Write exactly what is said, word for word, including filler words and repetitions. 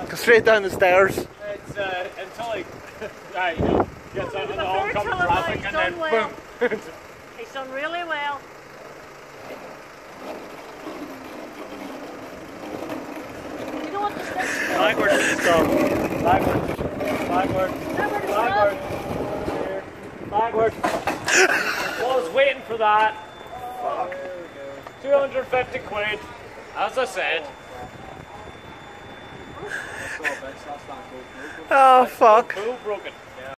Go straight down the stairs. It's uh, until he uh, you know, gets out of the oncoming traffic and then well. boom. He's done really well. You know what the steps are? Backwards. Stop. Backwards. Backwards. Backwards. Here. Backwards. Was waiting for that. Fuck. two hundred fifty quid. As I said. Oh fuck. Pool broken.